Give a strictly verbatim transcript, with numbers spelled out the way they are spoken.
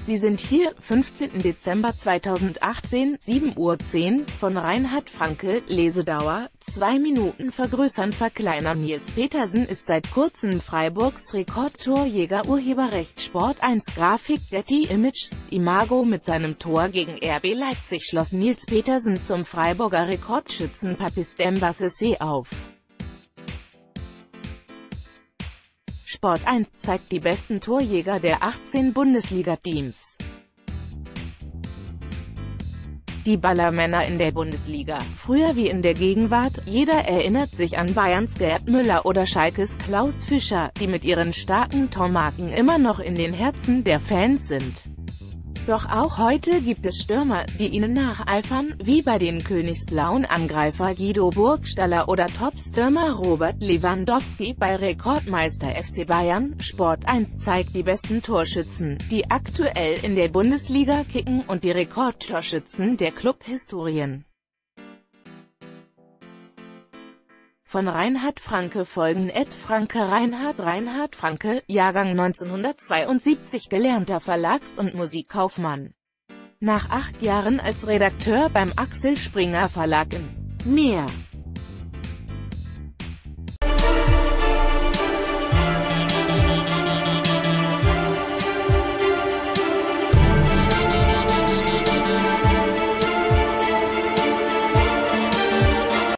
Sie sind hier, fünfzehnten Dezember zweitausendachtzehn, sieben Uhr zehn, von Reinhard Franke, Lesedauer, zwei Minuten vergrößern verkleinern. Nils Petersen ist seit kurzem Freiburgs Rekordtorjäger. Urheberrecht Sport eins Grafik Getty Images Imago. Mit seinem Tor gegen R B Leipzig schloss Nils Petersen zum Freiburger Rekordschützen Papis Demba auf. Sport eins zeigt die besten Torjäger der achtzehn Bundesliga-Teams. Die Ballermänner in der Bundesliga, früher wie in der Gegenwart, jeder erinnert sich an Bayerns Gerd Müller oder Schalkes Klaus Fischer, die mit ihren starken Tormarken immer noch in den Herzen der Fans sind. Doch auch heute gibt es Stürmer, die ihnen nacheifern, wie bei den königsblauen Angreifer Guido Burgstaller oder Topstürmer Robert Lewandowski bei Rekordmeister F C Bayern. Sport eins zeigt die besten Torschützen, die aktuell in der Bundesliga kicken, und die Rekordtorschützen der Clubhistorien. Von Reinhard Franke folgen Ed Franke Reinhard Reinhard Franke, Jahrgang neunzehnhundertzweiundsiebzig, gelernter Verlags- und Musikkaufmann. Nach acht Jahren als Redakteur beim Axel Springer Verlag in Mehr